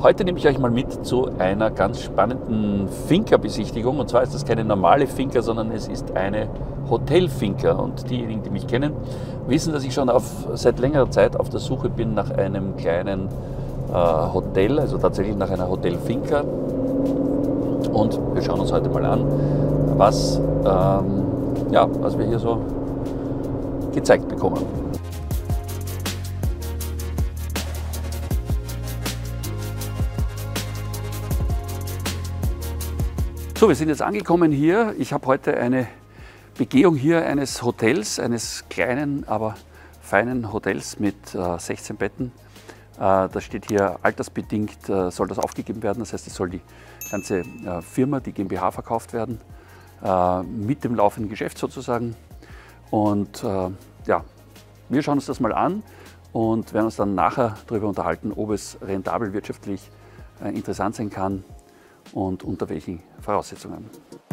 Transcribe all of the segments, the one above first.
Heute nehme ich euch mal mit zu einer ganz spannenden Finca-Besichtigung. Und zwar ist das keine normale Finca, sondern es ist eine Hotelfinca. Und diejenigen, die mich kennen, wissen, dass ich schon seit längerer Zeit auf der Suche bin nach einem kleinen Hotel, also tatsächlich nach einer Hotelfinca. Und wir schauen uns heute mal an, was wir hier so gezeigt bekommen. So, wir sind jetzt angekommen hier. Ich habe heute eine Begehung hier eines Hotels, eines kleinen, aber feinen Hotels mit 16 Betten. Das steht hier altersbedingt, soll das aufgegeben werden. Das heißt, es soll die ganze Firma, die GmbH, verkauft werden, mit dem laufenden Geschäft sozusagen. Und wir schauen uns das mal an und werden uns dann nachher darüber unterhalten, ob es rentabel wirtschaftlich interessant sein kann und unter welchen Voraussetzungen.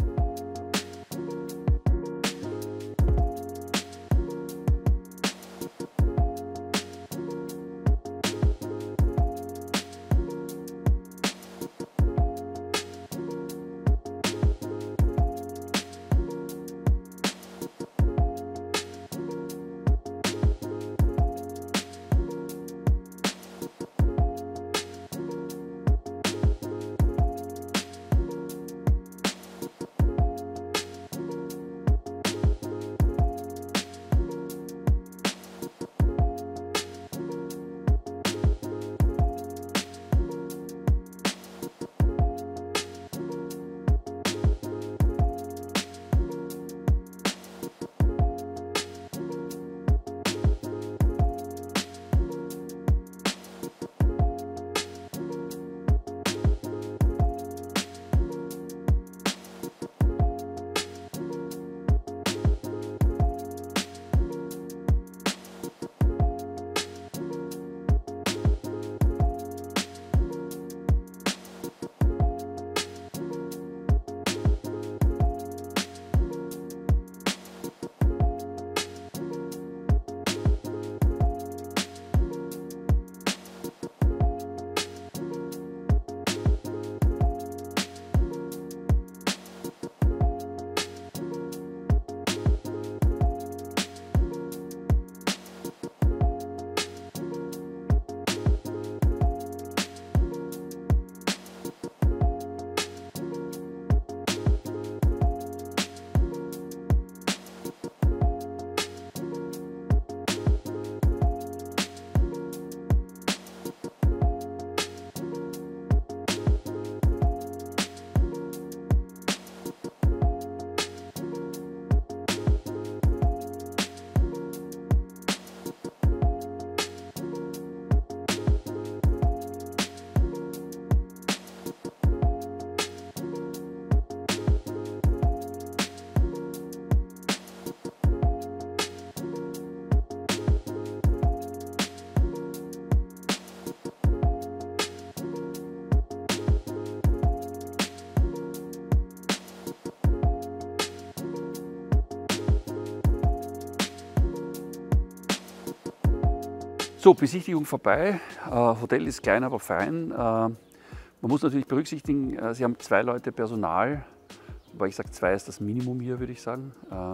So, Besichtigung vorbei. Hotel ist klein, aber fein. Man muss natürlich berücksichtigen, Sie haben 2 Leute Personal, wobei ich sage, 2 ist das Minimum hier, würde ich sagen.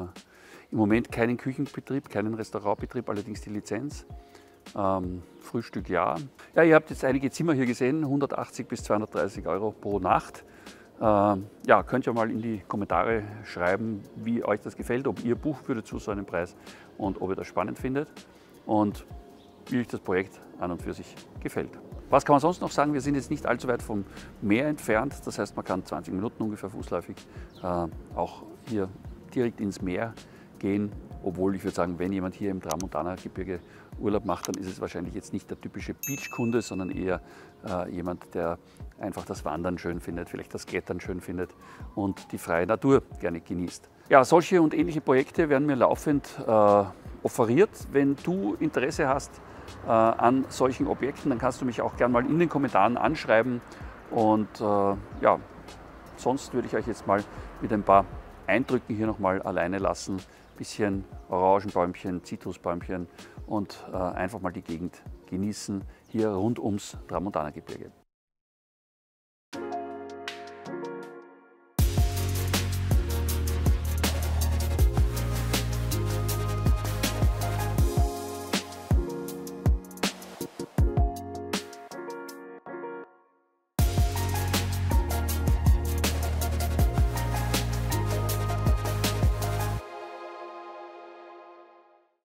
Im Moment keinen Küchenbetrieb, keinen Restaurantbetrieb, allerdings die Lizenz. Frühstück ja. Ja, ihr habt jetzt einige Zimmer hier gesehen, 180 bis 230 Euro pro Nacht. Könnt ihr mal in die Kommentare schreiben, wie euch das gefällt, ob ihr buchen würdet zu so einem Preis und ob ihr das spannend findet und wie euch das Projekt an und für sich gefällt. Was kann man sonst noch sagen? Wir sind jetzt nicht allzu weit vom Meer entfernt, das heißt, man kann 20 Minuten ungefähr fußläufig auch hier direkt ins Meer gehen, obwohl ich würde sagen, wenn jemand hier im Tramontana-Gebirge Urlaub macht, dann ist es wahrscheinlich jetzt nicht der typische Beachkunde, sondern eher jemand, der einfach das Wandern schön findet, vielleicht das Klettern schön findet und die freie Natur gerne genießt. Ja, solche und ähnliche Projekte werden mir laufend offeriert. Wenn du Interesse hast an solchen Objekten, dann kannst du mich auch gerne mal in den Kommentaren anschreiben. Und sonst würde ich euch jetzt mal mit ein paar Eindrücken hier nochmal alleine lassen. Bisschen Orangenbäumchen, Zitrusbäumchen und einfach mal die Gegend genießen hier rund ums Tramontana-Gebirge.